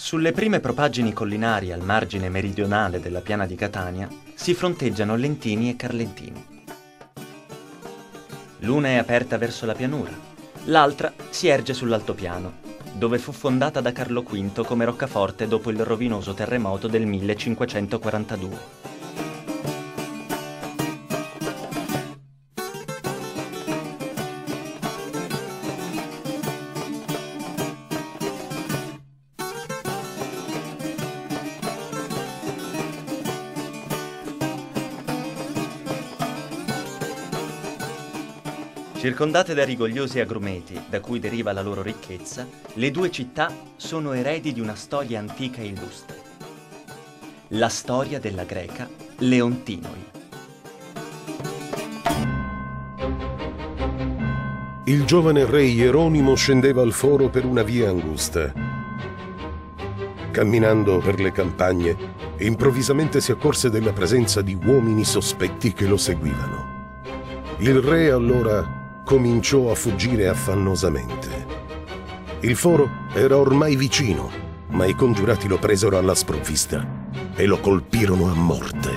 Sulle prime propaggini collinari al margine meridionale della piana di Catania si fronteggiano Lentini e Carlentini. L'una è aperta verso la pianura, l'altra si erge sull'altopiano, dove fu fondata da Carlo V come roccaforte dopo il rovinoso terremoto del 1542. Circondate da rigogliosi agrumeti, da cui deriva la loro ricchezza, le due città sono eredi di una storia antica e illustre. La storia della greca Leontinoi. Il giovane re Ieronimo scendeva al foro per una via angusta. Camminando per le campagne, improvvisamente si accorse della presenza di uomini sospetti che lo seguivano. Il re allora cominciò a fuggire affannosamente. Il foro era ormai vicino, ma i congiurati lo presero alla sprovvista e lo colpirono a morte.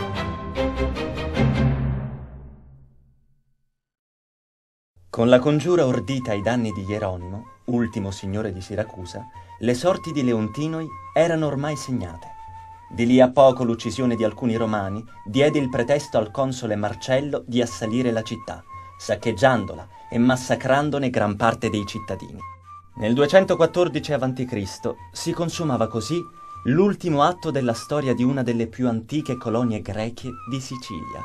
Con la congiura ordita ai danni di Ieronimo, ultimo signore di Siracusa, le sorti di Leontinoi erano ormai segnate. Di lì a poco l'uccisione di alcuni romani diede il pretesto al console Marcello di assalire la città, saccheggiandola e massacrandone gran parte dei cittadini. Nel 214 a.C. si consumava così l'ultimo atto della storia di una delle più antiche colonie greche di Sicilia.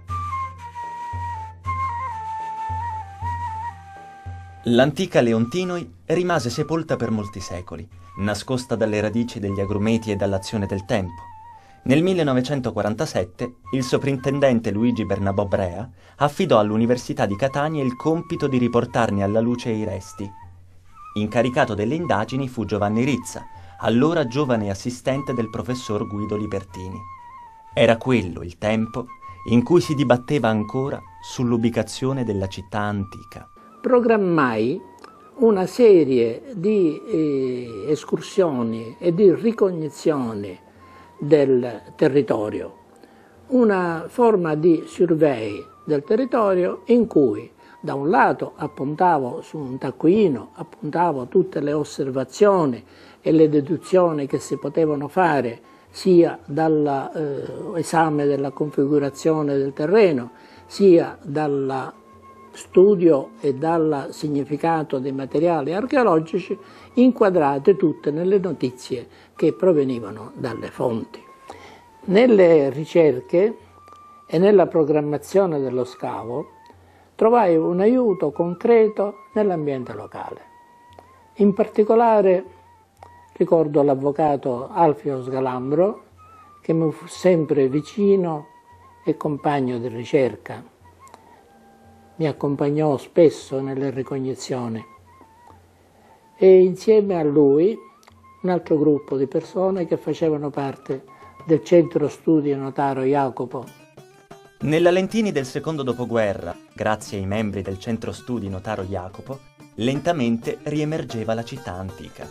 L'antica Leontinoi rimase sepolta per molti secoli, nascosta dalle radici degli agrumeti e dall'azione del tempo. Nel 1947 il soprintendente Luigi Bernabò Brea affidò all'Università di Catania il compito di riportarne alla luce i resti. Incaricato delle indagini fu Giovanni Rizza, allora giovane assistente del professor Guido Libertini. Era quello il tempo in cui si dibatteva ancora sull'ubicazione della città antica. Programmai una serie di escursioni e di ricognizioni del territorio, una forma di survey del territorio in cui da un lato appuntavo su un taccuino, appuntavo tutte le osservazioni e le deduzioni che si potevano fare sia dall'esame della configurazione del terreno, sia dal studio e dal significato dei materiali archeologici, inquadrate tutte nelle notizie che provenivano dalle fonti. Nelle ricerche e nella programmazione dello scavo trovai un aiuto concreto nell'ambiente locale. In particolare ricordo l'avvocato Alfio Sgalambro, che mi fu sempre vicino e compagno di ricerca. Mi accompagnò spesso nelle ricognizioni e insieme a lui un altro gruppo di persone che facevano parte del centro studi Notaro Jacopo. Nella Lentini del secondo dopoguerra, grazie ai membri del centro studi Notaro Jacopo, lentamente riemergeva la città antica.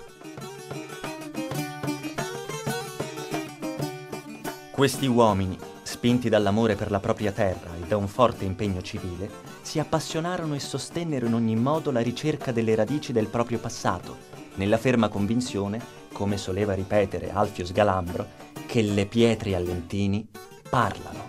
Questi uomini, spinti dall'amore per la propria terra e da un forte impegno civile, si appassionarono e sostennero in ogni modo la ricerca delle radici del proprio passato, nella ferma convinzione, come soleva ripetere Alfio Sgalambro, che le pietre a Lentini parlano.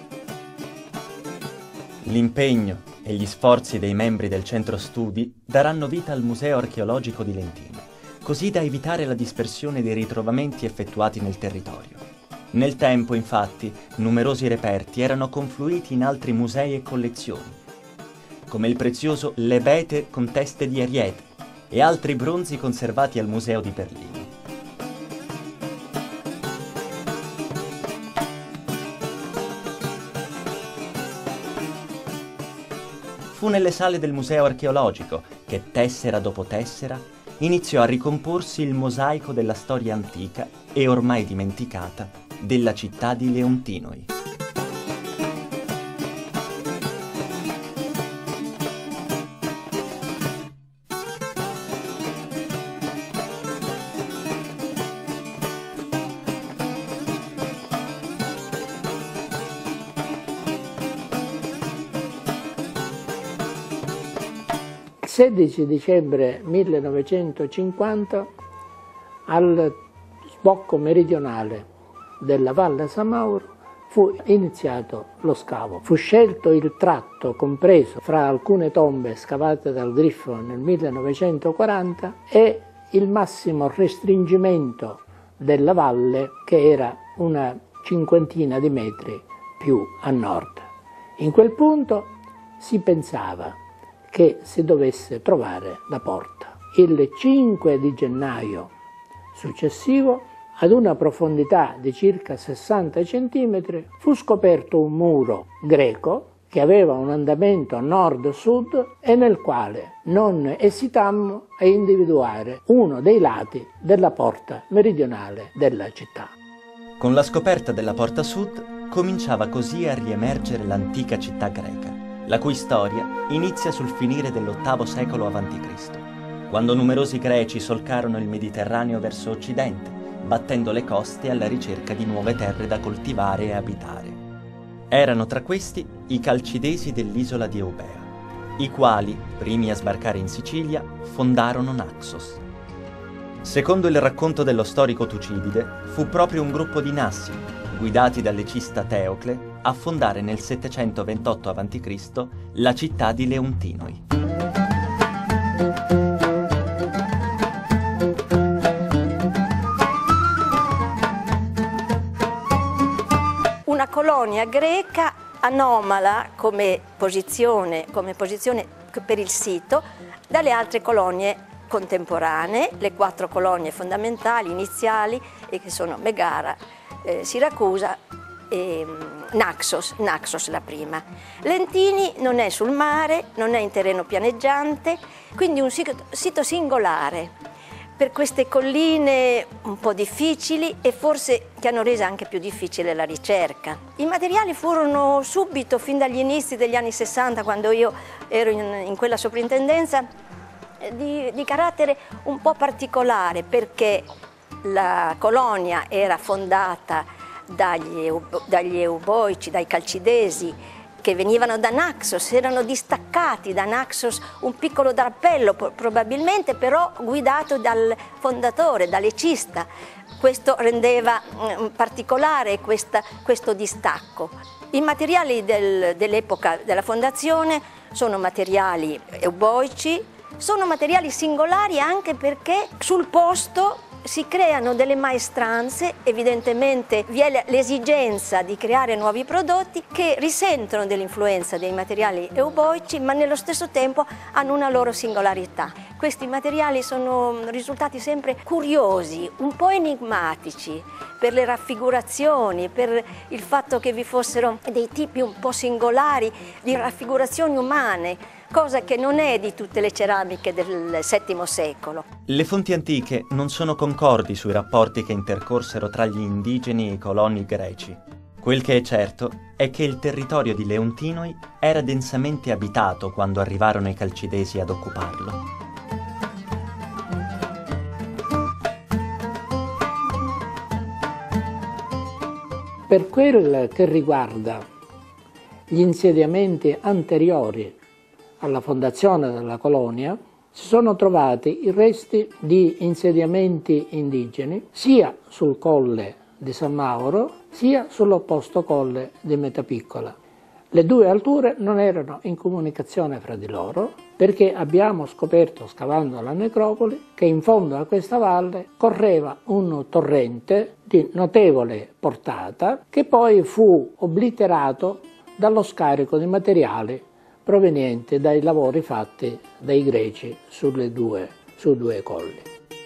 L'impegno e gli sforzi dei membri del centro studi daranno vita al Museo archeologico di Lentini, così da evitare la dispersione dei ritrovamenti effettuati nel territorio. Nel tempo, infatti, numerosi reperti erano confluiti in altri musei e collezioni, come il prezioso Lebete con teste di ariete e altri bronzi conservati al Museo di Berlino. Fu nelle sale del Museo archeologico che, tessera dopo tessera, iniziò a ricomporsi il mosaico della storia antica e ormai dimenticata della città di Leontinoi. 16 dicembre 1950 al sbocco meridionale della Valle Samauro fu iniziato lo scavo. Fu scelto il tratto compreso fra alcune tombe scavate dal Griffo nel 1940 e il massimo restringimento della valle, che era una cinquantina di metri più a nord. In quel punto si pensava che si dovesse trovare la porta. Il 5 di gennaio successivo, ad una profondità di circa 60 cm, fu scoperto un muro greco che aveva un andamento nord-sud e nel quale non esitammo a individuare uno dei lati della porta meridionale della città. Con la scoperta della porta sud cominciava così a riemergere l'antica città greca, la cui storia inizia sul finire dell'VIII secolo a.C., quando numerosi greci solcarono il Mediterraneo verso occidente, battendo le coste alla ricerca di nuove terre da coltivare e abitare. Erano tra questi i Calcidesi dell'isola di Eubea, i quali, primi a sbarcare in Sicilia, fondarono Naxos. Secondo il racconto dello storico Tucidide, fu proprio un gruppo di Nassi, guidati dall'ecista Teocle, a fondare nel 728 a.C. la città di Leontinoi. Una colonia greca anomala come posizione per il sito dalle altre colonie contemporanee, le 4 colonie fondamentali iniziali, e che sono Megara, Siracusa e Naxos la prima. Lentini non è sul mare, non è in terreno pianeggiante, quindi un sito singolare per queste colline un po' difficili e forse che hanno reso anche più difficile la ricerca. I materiali furono subito, fin dagli inizi degli anni 60, quando io ero in quella soprintendenza, di carattere un po' particolare, perché la colonia era fondata dagli Euboici, dai Calcidesi, che venivano da Naxos, erano distaccati da Naxos un piccolo drappello, probabilmente però guidato dal fondatore, dall'ecista. Questo rendeva particolare questo distacco. I materiali dell'epoca della fondazione sono materiali euboici, sono materiali singolari anche perché sul posto si creano delle maestranze, evidentemente vi è l'esigenza di creare nuovi prodotti che risentono dell'influenza dei materiali euboici, ma nello stesso tempo hanno una loro singolarità. Questi materiali sono risultati sempre curiosi, un po' enigmatici, per le raffigurazioni, per il fatto che vi fossero dei tipi un po' singolari di raffigurazioni umane, cosa che non è di tutte le ceramiche del VII secolo. Le fonti antiche non sono concordi sui rapporti che intercorsero tra gli indigeni e i coloni greci. Quel che è certo è che il territorio di Leontinoi era densamente abitato quando arrivarono i Calcidesi ad occuparlo. Per quel che riguarda gli insediamenti anteriori alla fondazione della colonia, si sono trovati i resti di insediamenti indigeni sia sul colle di San Mauro sia sull'opposto colle di Metapiccola. Le due alture non erano in comunicazione fra di loro perché abbiamo scoperto, scavando la necropoli, che in fondo a questa valle correva un torrente di notevole portata che poi fu obliterato dallo scarico di materiali proveniente dai lavori fatti dai greci su due colli.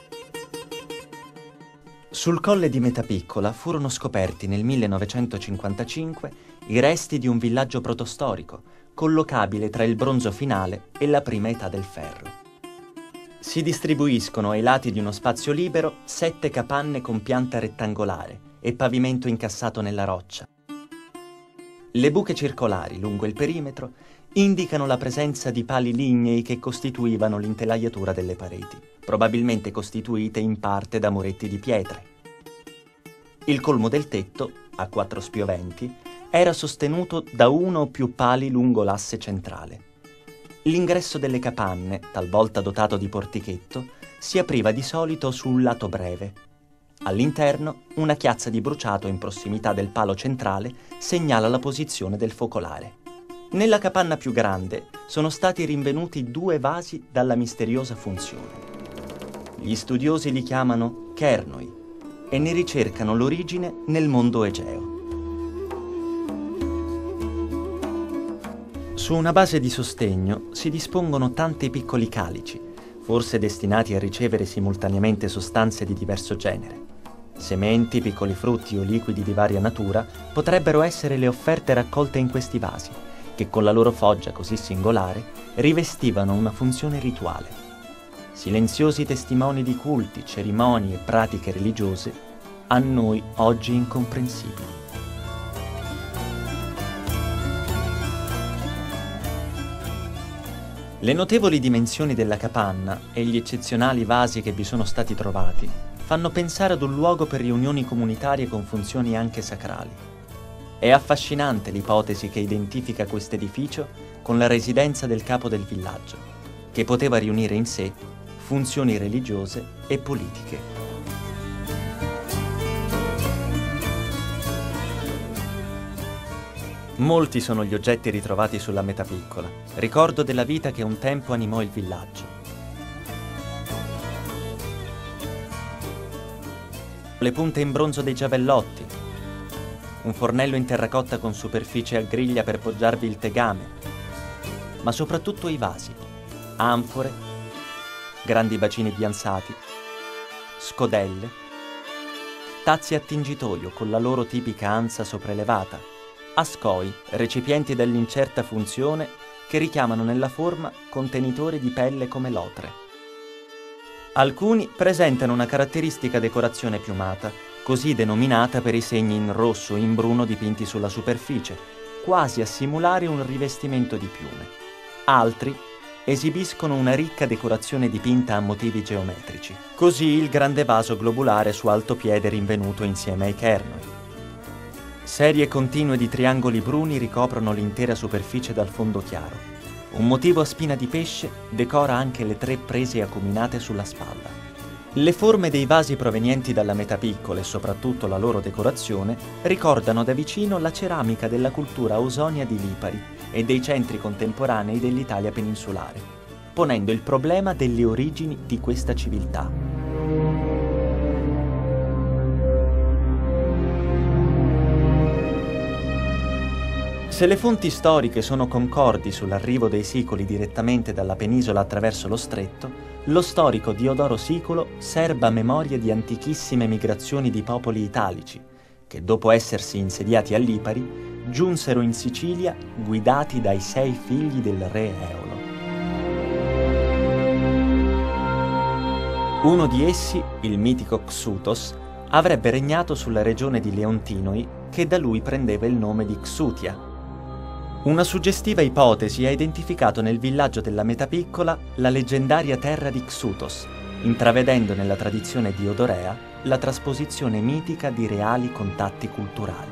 Sul colle di Metapiccola furono scoperti nel 1955 i resti di un villaggio protostorico, collocabile tra il bronzo finale e la prima età del ferro. Si distribuiscono ai lati di uno spazio libero 7 capanne con pianta rettangolare e pavimento incassato nella roccia. Le buche circolari lungo il perimetro indicano la presenza di pali lignei che costituivano l'intelaiatura delle pareti, probabilmente costituite in parte da muretti di pietre. Il colmo del tetto, a 4 spioventi, era sostenuto da uno o più pali lungo l'asse centrale. L'ingresso delle capanne, talvolta dotato di portichetto, si apriva di solito sul lato breve. All'interno, una chiazza di bruciato in prossimità del palo centrale segnala la posizione del focolare. Nella capanna più grande sono stati rinvenuti 2 vasi dalla misteriosa funzione. Gli studiosi li chiamano kernoi e ne ricercano l'origine nel mondo egeo. Su una base di sostegno si dispongono tanti piccoli calici, forse destinati a ricevere simultaneamente sostanze di diverso genere. Sementi, piccoli frutti o liquidi di varia natura potrebbero essere le offerte raccolte in questi vasi, che con la loro foggia così singolare rivestivano una funzione rituale. Silenziosi testimoni di culti, cerimonie e pratiche religiose, a noi oggi incomprensibili. Le notevoli dimensioni della capanna e gli eccezionali vasi che vi sono stati trovati fanno pensare ad un luogo per riunioni comunitarie con funzioni anche sacrali. È affascinante l'ipotesi che identifica questo edificio con la residenza del capo del villaggio, che poteva riunire in sé funzioni religiose e politiche. Molti sono gli oggetti ritrovati sulla Metapiccola, ricordo della vita che un tempo animò il villaggio. Le punte in bronzo dei giavellotti, un fornello in terracotta con superficie a griglia per poggiarvi il tegame, ma soprattutto i vasi, anfore, grandi bacini biansati, scodelle, tazze a tingitoio con la loro tipica ansa sopraelevata, ascoi, recipienti dall'incerta funzione che richiamano nella forma contenitori di pelle come l'otre. Alcuni presentano una caratteristica decorazione piumata, così denominata per i segni in rosso e in bruno dipinti sulla superficie, quasi a simulare un rivestimento di piume. Altri esibiscono una ricca decorazione dipinta a motivi geometrici. Così il grande vaso globulare su altopiede rinvenuto insieme ai kernoi. Serie continue di triangoli bruni ricoprono l'intera superficie dal fondo chiaro. Un motivo a spina di pesce decora anche le 3 prese acuminate sulla spalla. Le forme dei vasi provenienti dalla Metapiccola e soprattutto la loro decorazione ricordano da vicino la ceramica della cultura ausonia di Lipari e dei centri contemporanei dell'Italia peninsulare, ponendo il problema delle origini di questa civiltà. Se le fonti storiche sono concordi sull'arrivo dei sicoli direttamente dalla penisola attraverso lo stretto, lo storico Diodoro Siculo serba memoria di antichissime migrazioni di popoli italici, che dopo essersi insediati a Lipari, giunsero in Sicilia guidati dai 6 figli del re Eolo. Uno di essi, il mitico Xuthos, avrebbe regnato sulla regione di Leontinoi, che da lui prendeva il nome di Xutia. Una suggestiva ipotesi ha identificato nel villaggio della Metapiccola la leggendaria terra di Xuthos, intravedendo nella tradizione diodorea la trasposizione mitica di reali contatti culturali.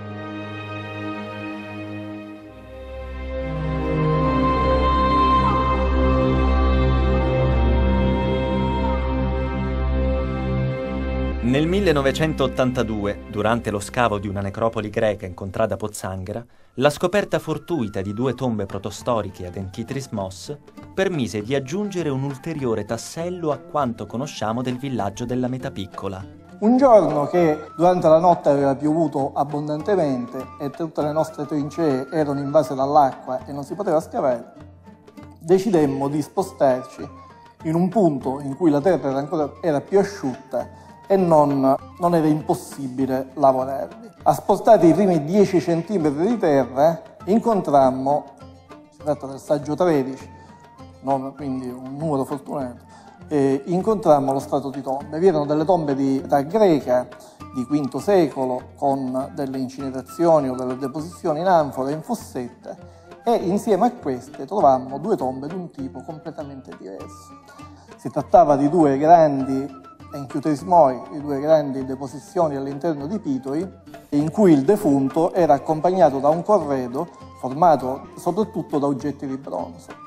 Nel 1982, durante lo scavo di una necropoli greca in contrada Pozzanghera, la scoperta fortuita di 2 tombe protostoriche ad Enkitris Mos permise di aggiungere un ulteriore tassello a quanto conosciamo del villaggio della Metapiccola. Un giorno che durante la notte aveva piovuto abbondantemente e tutte le nostre trincee erano invase dall'acqua e non si poteva scavare, decidemmo di spostarci in un punto in cui la terra era più asciutta e non era impossibile lavorarvi. A spostare i primi 10 cm di terra incontrammo, si tratta del saggio 13, quindi un numero fortunato, incontrammo lo strato di tombe. Vi erano delle tombe di età greca di V secolo con delle incinerazioni o delle deposizioni in anfora e in fossette, e insieme a queste trovammo 2 tombe di un tipo completamente diverso. Si trattava di 2 grandi enchiuterismoi, di 2 grandi deposizioni all'interno di pitoi, in cui il defunto era accompagnato da un corredo formato soprattutto da oggetti di bronzo.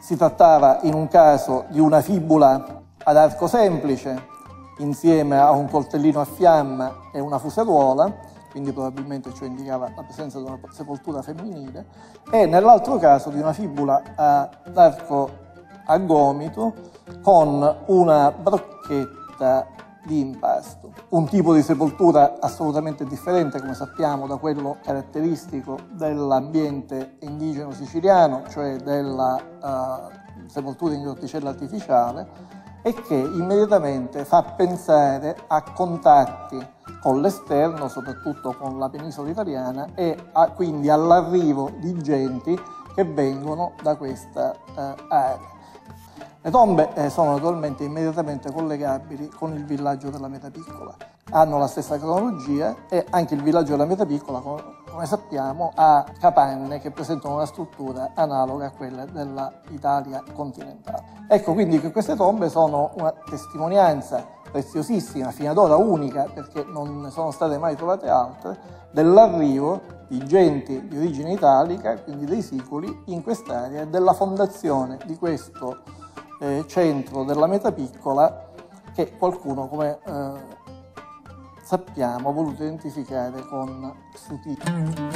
Si trattava in un caso di una fibula ad arco semplice, insieme a un coltellino a fiamma e una fuseruola, quindi probabilmente ciò indicava la presenza di una sepoltura femminile, e nell'altro caso di una fibula ad arco a gomito con una brocchetta di impasto. Un tipo di sepoltura assolutamente differente, come sappiamo, da quello caratteristico dell'ambiente indigeno siciliano, cioè della sepoltura in grotticella artificiale, e che immediatamente fa pensare a contatti con l'esterno, soprattutto con la penisola italiana, e quindi all'arrivo di genti che vengono da questa area. Le tombe sono naturalmente immediatamente collegabili con il villaggio della Metapiccola. Hanno la stessa cronologia e anche il villaggio della Metapiccola, come sappiamo, ha capanne che presentano una struttura analoga a quella dell'Italia continentale. Ecco quindi che queste tombe sono una testimonianza preziosissima, fino ad ora unica, perché non ne sono state mai trovate altre, dell'arrivo di genti di origine italica, quindi dei siculi, in quest'area e della fondazione di questo centro della Metapiccola che qualcuno, come sappiamo, ha voluto identificare con Sutito.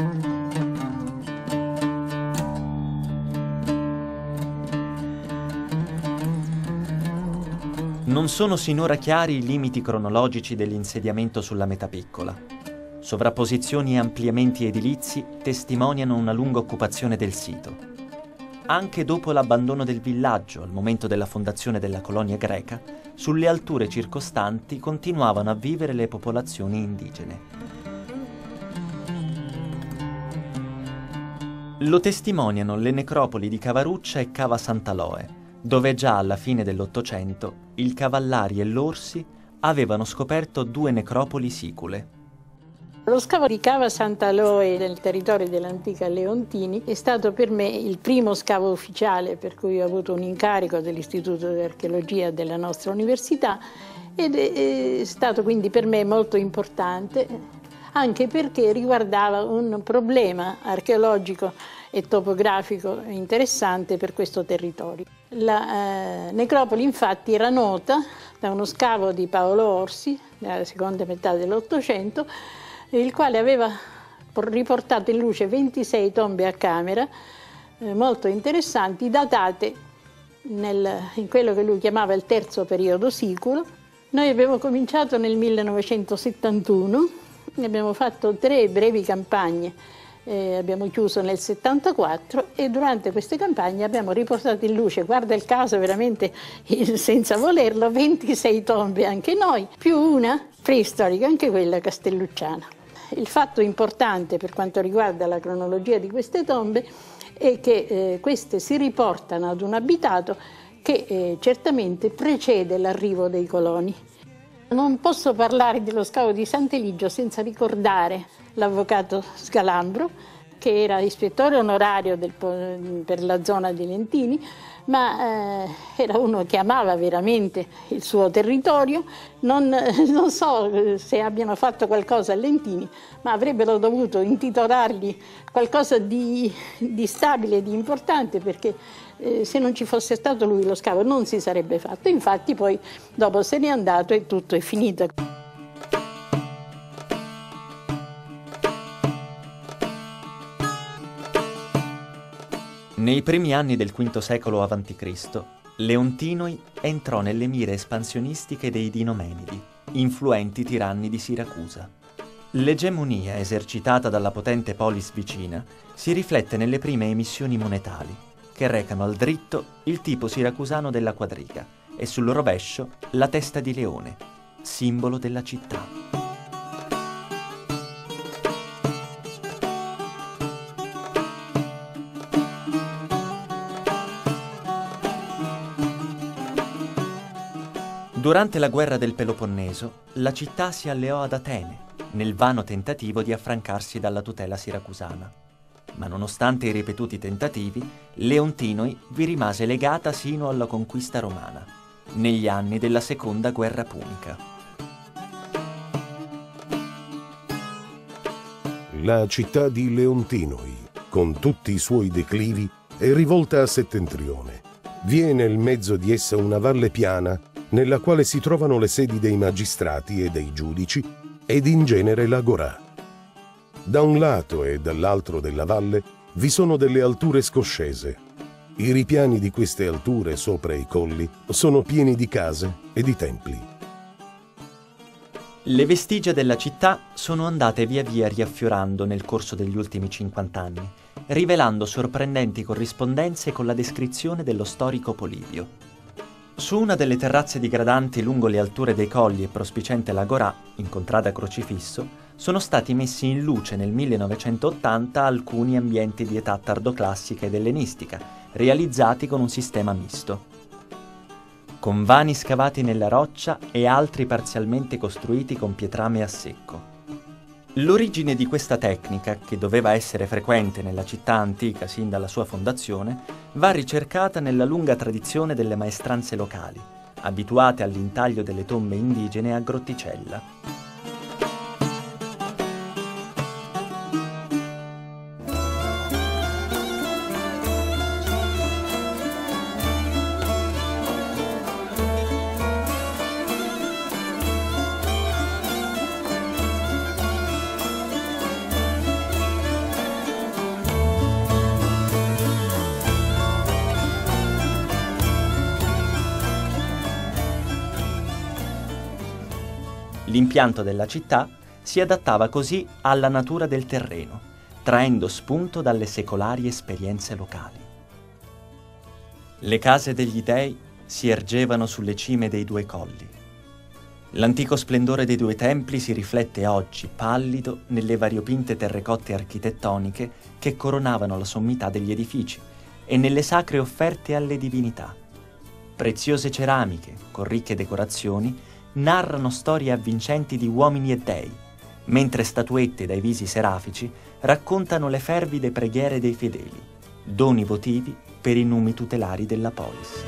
Non sono sinora chiari i limiti cronologici dell'insediamento sulla Metapiccola. Sovrapposizioni e ampliamenti edilizi testimoniano una lunga occupazione del sito. Anche dopo l'abbandono del villaggio, al momento della fondazione della colonia greca, sulle alture circostanti continuavano a vivere le popolazioni indigene. Lo testimoniano le necropoli di Cavaruccia e Cava Sant'Aloe, dove già alla fine dell'Ottocento il Cavallari e l'Orsi avevano scoperto 2 necropoli sicule. Lo scavo di Cava Sant'Aloe nel territorio dell'antica Leontini è stato per me il primo scavo ufficiale per cui ho avuto un incarico dell'Istituto di Archeologia della nostra università ed è stato quindi per me molto importante anche perché riguardava un problema archeologico e topografico interessante per questo territorio. La necropoli infatti era nota da uno scavo di Paolo Orsi nella seconda metà dell'Ottocento, il quale aveva riportato in luce 26 tombe a camera molto interessanti, datate in quello che lui chiamava il terzo periodo siculo. Noi abbiamo cominciato nel 1971, abbiamo fatto 3 brevi campagne, abbiamo chiuso nel 74 e durante queste campagne abbiamo riportato in luce, guarda il caso veramente senza volerlo, 26 tombe anche noi, più una preistorica, anche quella castellucciana. Il fatto importante per quanto riguarda la cronologia di queste tombe è che queste si riportano ad un abitato che certamente precede l'arrivo dei coloni. Non posso parlare dello scavo di Sant'Eligio senza ricordare l'avvocato Scalambro, che era ispettore onorario per la zona di Lentini, ma era uno che amava veramente il suo territorio. Non so se abbiano fatto qualcosa a Lentini, ma avrebbero dovuto intitolargli qualcosa di stabile, di importante, perché se non ci fosse stato lui lo scavo non si sarebbe fatto. Infatti poi dopo se n'è andato e tutto è finito. Nei primi anni del V secolo a.C., Leontinoi entrò nelle mire espansionistiche dei Dinomenidi, influenti tiranni di Siracusa. L'egemonia esercitata dalla potente polis vicina si riflette nelle prime emissioni monetali, che recano al dritto il tipo siracusano della quadriga e sul rovescio la testa di leone, simbolo della città. Durante la guerra del Peloponneso, la città si alleò ad Atene, nel vano tentativo di affrancarsi dalla tutela siracusana. Ma nonostante i ripetuti tentativi, Leontinoi vi rimase legata sino alla conquista romana, negli anni della seconda guerra punica. La città di Leontinoi, con tutti i suoi declivi, è rivolta a settentrione, Vi è nel mezzo di essa una valle piana nella quale si trovano le sedi dei magistrati e dei giudici ed in genere l'agorà. Da un lato e dall'altro della valle vi sono delle alture scoscese. I ripiani di queste alture sopra i colli sono pieni di case e di templi. Le vestigia della città sono andate via via riaffiorando nel corso degli ultimi 50 anni, rivelando sorprendenti corrispondenze con la descrizione dello storico Polibio. Su una delle terrazze digradanti lungo le alture dei colli e prospiciente l'agorà, in contrada Crocifisso, sono stati messi in luce nel 1980 alcuni ambienti di età tardoclassica ed ellenistica, realizzati con un sistema misto, con vani scavati nella roccia e altri parzialmente costruiti con pietrame a secco. L'origine di questa tecnica, che doveva essere frequente nella città antica sin dalla sua fondazione, va ricercata nella lunga tradizione delle maestranze locali, abituate all'intaglio delle tombe indigene a grotticella. L'impianto della città si adattava così alla natura del terreno, traendo spunto dalle secolari esperienze locali. Le case degli dei si ergevano sulle cime dei due colli. L'antico splendore dei due templi si riflette oggi, pallido, nelle variopinte terrecotte architettoniche che coronavano la sommità degli edifici e nelle sacre offerte alle divinità. Preziose ceramiche, con ricche decorazioni, narrano storie avvincenti di uomini e dei, mentre statuette dai visi serafici raccontano le fervide preghiere dei fedeli, doni votivi per i numi tutelari della polis.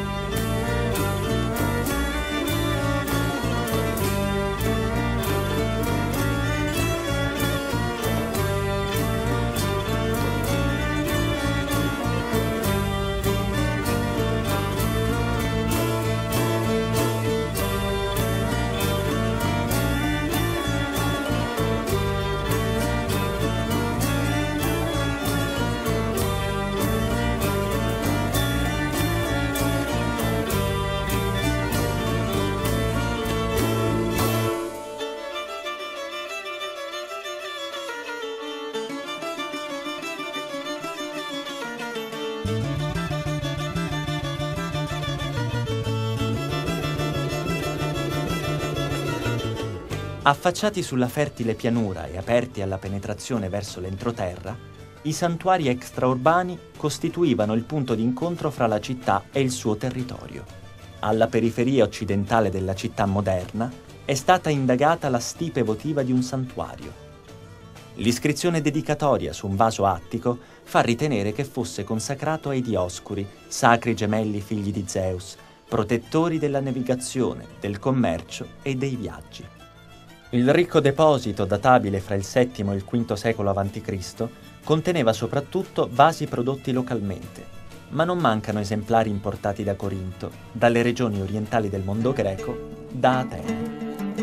Affacciati sulla fertile pianura e aperti alla penetrazione verso l'entroterra, i santuari extraurbani costituivano il punto d'incontro fra la città e il suo territorio. Alla periferia occidentale della città moderna è stata indagata la stipe votiva di un santuario. L'iscrizione dedicatoria su un vaso attico fa ritenere che fosse consacrato ai Dioscuri, sacri gemelli figli di Zeus, protettori della navigazione, del commercio e dei viaggi. Il ricco deposito, databile fra il VII e il V secolo a.C., conteneva soprattutto vasi prodotti localmente, ma non mancano esemplari importati da Corinto, dalle regioni orientali del mondo greco, da Atene.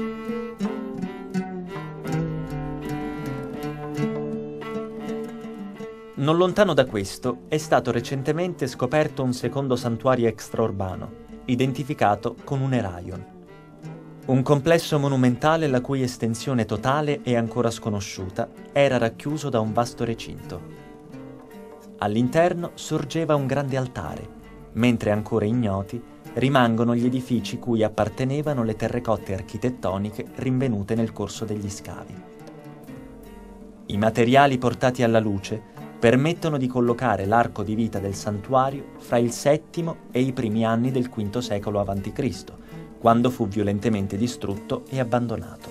Non lontano da questo è stato recentemente scoperto un secondo santuario extraurbano, identificato con un Eraion. Un complesso monumentale la cui estensione totale è ancora sconosciuta era racchiuso da un vasto recinto. All'interno sorgeva un grande altare, mentre ancora ignoti rimangono gli edifici cui appartenevano le terrecotte architettoniche rinvenute nel corso degli scavi. I materiali portati alla luce permettono di collocare l'arco di vita del santuario fra il VII e i primi anni del V secolo a.C., quando fu violentemente distrutto e abbandonato.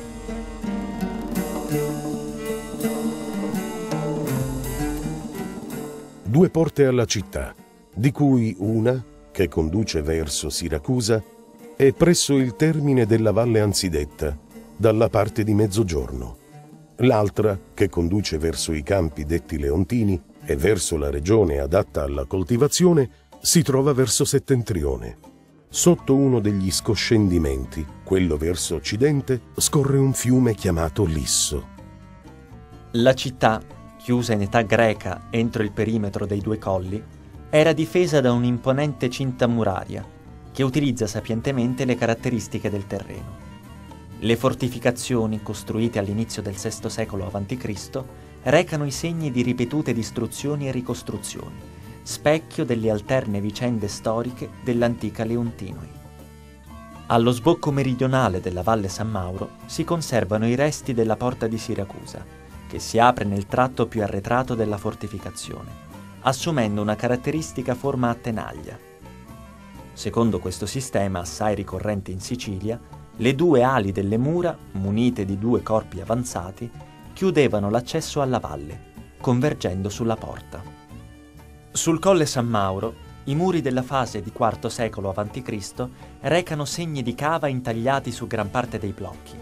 Due porte alla città, di cui una, che conduce verso Siracusa, è presso il termine della valle anzidetta, dalla parte di mezzogiorno. L'altra, che conduce verso i campi detti Leontini e verso la regione adatta alla coltivazione, si trova verso settentrione. Sotto uno degli scoscendimenti, quello verso occidente, scorre un fiume chiamato Lisso. La città, chiusa in età greca entro il perimetro dei due colli, era difesa da un'imponente cinta muraria che utilizza sapientemente le caratteristiche del terreno. Le fortificazioni, costruite all'inizio del VI secolo a.C., recano i segni di ripetute distruzioni e ricostruzioni, specchio delle alterne vicende storiche dell'antica Leontinoi. Allo sbocco meridionale della Valle San Mauro si conservano i resti della porta di Siracusa, che si apre nel tratto più arretrato della fortificazione, assumendo una caratteristica forma a tenaglia. Secondo questo sistema, assai ricorrente in Sicilia, le due ali delle mura, munite di due corpi avanzati, chiudevano l'accesso alla valle, convergendo sulla porta. Sul colle San Mauro, i muri della fase di IV secolo a.C. recano segni di cava intagliati su gran parte dei blocchi.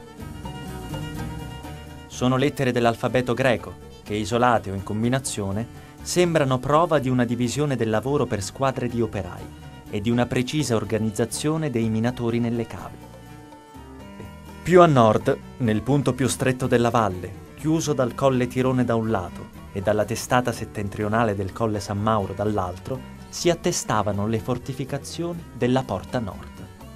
Sono lettere dell'alfabeto greco che, isolate o in combinazione, sembrano prova di una divisione del lavoro per squadre di operai e di una precisa organizzazione dei minatori nelle cave. Più a nord, nel punto più stretto della valle, chiuso dal colle Tirone da un lato e dalla testata settentrionale del colle San Mauro dall'altro, si attestavano le fortificazioni della porta nord.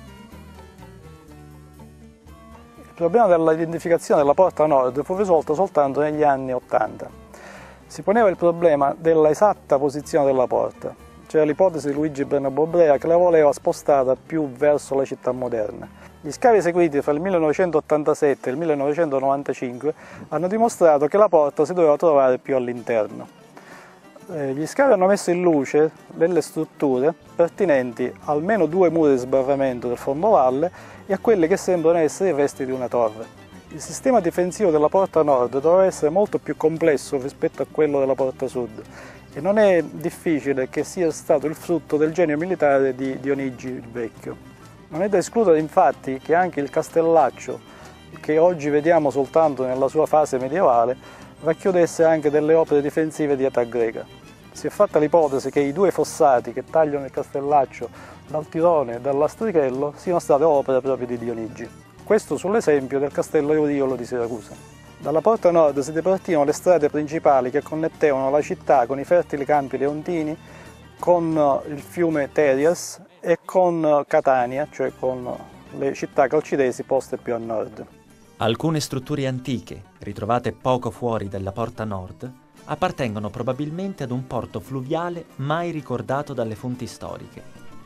Il problema dell'identificazione della porta nord fu risolto soltanto negli anni '80. Si poneva il problema della esatta posizione della porta. C'era l'ipotesi di Luigi Brenna-Bobrea che la voleva spostata più verso la città moderna. Gli scavi eseguiti fra il 1987 e il 1995 hanno dimostrato che la porta si doveva trovare più all'interno. Gli scavi hanno messo in luce delle strutture pertinenti a almeno 2 muri di sbarramento del fondovalle e a quelle che sembrano essere i resti di una torre. Il sistema difensivo della porta nord doveva essere molto più complesso rispetto a quello della porta sud e non è difficile che sia stato il frutto del genio militare di Dionigi il Vecchio. Non è da escludere infatti che anche il castellaccio, che oggi vediamo soltanto nella sua fase medievale, racchiudesse anche delle opere difensive di età greca. Si è fatta l'ipotesi che i 2 fossati che tagliano il castellaccio dal Tirone e dal Lastrichello siano state opere proprio di Dionigi. Questo sull'esempio del castello Euriolo di Siracusa. Dalla porta nord si dipartivano le strade principali che connettevano la città con i fertili campi leontini, con il fiume Terias e con Catania, cioè con le città calcidesi poste più a nord. Alcune strutture antiche, ritrovate poco fuori dalla porta nord, appartengono probabilmente ad un porto fluviale mai ricordato dalle fonti storiche.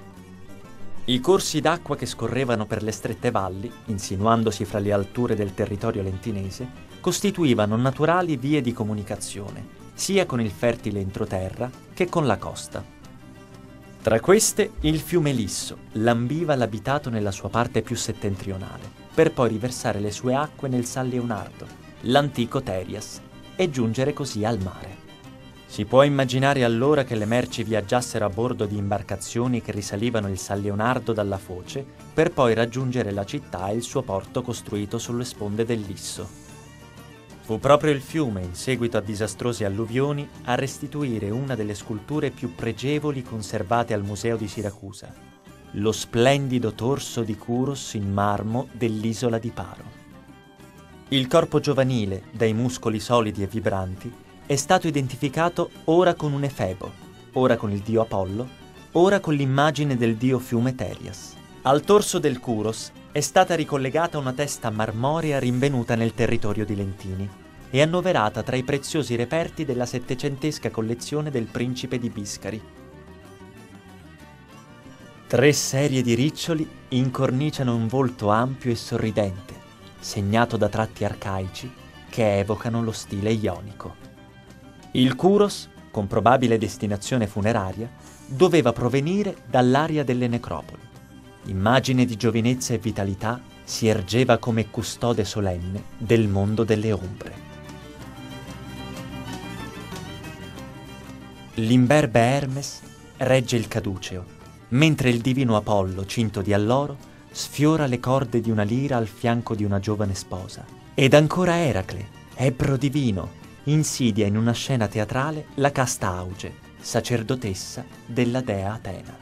I corsi d'acqua che scorrevano per le strette valli, insinuandosi fra le alture del territorio lentinese, costituivano naturali vie di comunicazione, sia con il fertile entroterra che con la costa. Tra queste, il fiume Lisso lambiva l'abitato nella sua parte più settentrionale, per poi riversare le sue acque nel San Leonardo, l'antico Terias, e giungere così al mare. Si può immaginare allora che le merci viaggiassero a bordo di imbarcazioni che risalivano il San Leonardo dalla foce, per poi raggiungere la città e il suo porto costruito sulle sponde del Lisso. Fu proprio il fiume, in seguito a disastrose alluvioni, a restituire una delle sculture più pregevoli conservate al Museo di Siracusa, lo splendido torso di Curos in marmo dell'isola di Paro. Il corpo giovanile, dai muscoli solidi e vibranti, è stato identificato ora con un efebo, ora con il dio Apollo, ora con l'immagine del dio fiume Terias. Al torso del Curos è stata ricollegata una testa marmorea rinvenuta nel territorio di Lentini e annoverata tra i preziosi reperti della settecentesca collezione del principe di Biscari. 3 serie di riccioli incorniciano un volto ampio e sorridente, segnato da tratti arcaici che evocano lo stile ionico. Il Curos, con probabile destinazione funeraria, doveva provenire dall'area delle necropoli. Immagine di giovinezza e vitalità, si ergeva come custode solenne del mondo delle ombre. L'imberbe Hermes regge il caduceo, mentre il divino Apollo, cinto di alloro, sfiora le corde di una lira al fianco di una giovane sposa. Ed ancora Eracle, ebbro divino, insidia in una scena teatrale la casta auge, sacerdotessa della dea Atena.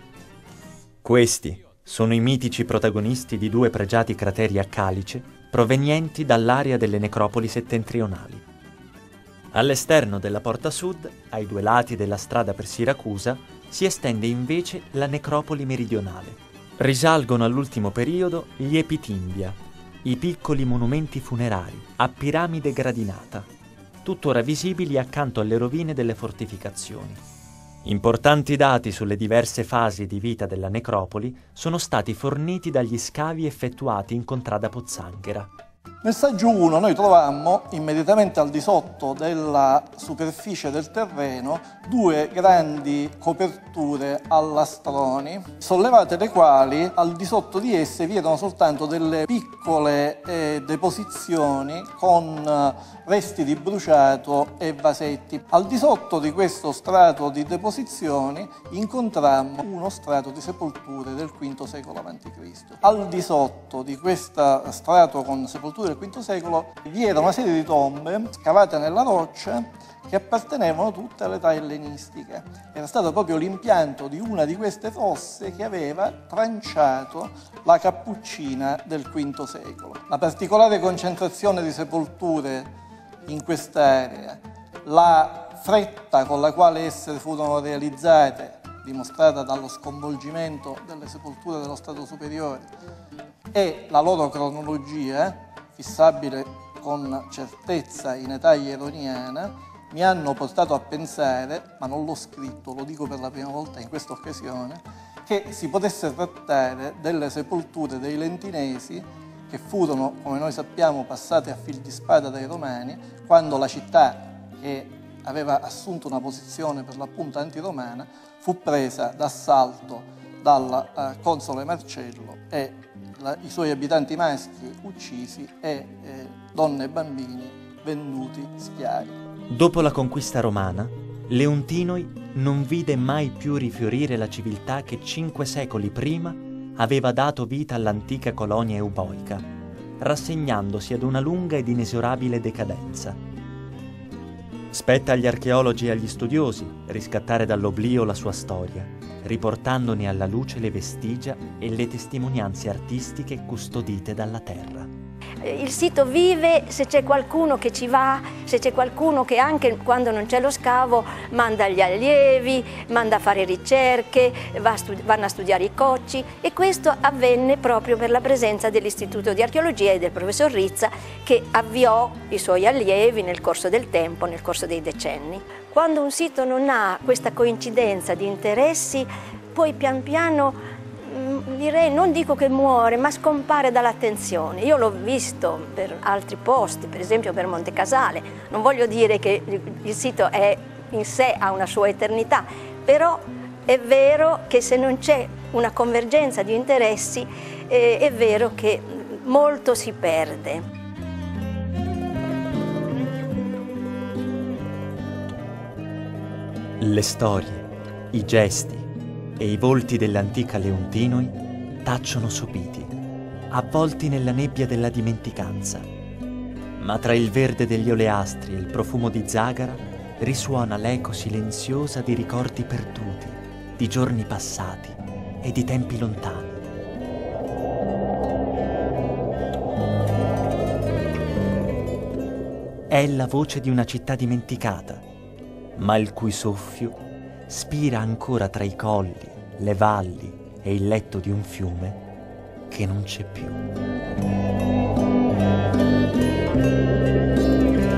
Questi sono i mitici protagonisti di due pregiati crateri a calice provenienti dall'area delle necropoli settentrionali. All'esterno della porta sud, ai due lati della strada per Siracusa, si estende invece la necropoli meridionale. Risalgono all'ultimo periodo gli epitimbia, i piccoli monumenti funerari a piramide gradinata, tuttora visibili accanto alle rovine delle fortificazioni. Importanti dati sulle diverse fasi di vita della necropoli sono stati forniti dagli scavi effettuati in contrada Pozzanghera. Nel saggio 1 noi trovammo immediatamente al di sotto della superficie del terreno due grandi coperture a lastroni, sollevate le quali al di sotto di esse vi erano soltanto delle piccole deposizioni con resti di bruciato e vasetti. Al di sotto di questo strato di deposizioni incontrammo uno strato di sepolture del V secolo a.C. Al di sotto di questo strato con sepolture del V secolo vi era una serie di tombe scavate nella roccia che appartenevano tutte all'età ellenistiche. Era stato proprio l'impianto di una di queste fosse che aveva tranciato la cappuccina del V secolo. La particolare concentrazione di sepolture in quest'area, la fretta con la quale esse furono realizzate, dimostrata dallo sconvolgimento delle sepolture dello strato superiore, e la loro cronologia, fissabile con certezza in età ieroniana, mi hanno portato a pensare, ma non l'ho scritto, lo dico per la prima volta in questa occasione, che si potesse trattare delle sepolture dei lentinesi che furono, come noi sappiamo, passate a fil di spada dai Romani, quando la città, che aveva assunto una posizione per l'appunto antiromana, fu presa d'assalto dal console Marcello e i suoi abitanti maschi uccisi e donne e bambini venduti schiavi. Dopo la conquista romana, Leontinoi non vide mai più rifiorire la civiltà che 5 secoli prima aveva dato vita all'antica colonia euboica, rassegnandosi ad una lunga ed inesorabile decadenza. Spetta agli archeologi e agli studiosi riscattare dall'oblio la sua storia, riportandone alla luce le vestigia e le testimonianze artistiche custodite dalla terra. Il sito vive se c'è qualcuno che ci va, se c'è qualcuno che anche quando non c'è lo scavo manda gli allievi, manda a fare ricerche, vanno a studiare i cocci, e questo avvenne proprio per la presenza dell'Istituto di Archeologia e del professor Rizza, che avviò i suoi allievi nel corso del tempo, nel corso dei decenni. Quando un sito non ha questa coincidenza di interessi, poi pian piano, direi, non dico che muore, ma scompare dall'attenzione. Io l'ho visto per altri posti, per esempio per Montecasale. Non voglio dire che il sito in sé ha una sua eternità, però è vero che se non c'è una convergenza di interessi, è vero che molto si perde. Le storie, i gesti e i volti dell'antica Leontinoi tacciono sopiti, avvolti nella nebbia della dimenticanza. Ma tra il verde degli oleastri e il profumo di zagara risuona l'eco silenziosa di ricordi perduti, di giorni passati e di tempi lontani. È la voce di una città dimenticata, ma il cui soffio spira ancora tra i colli, le valli e il letto di un fiume che non c'è più.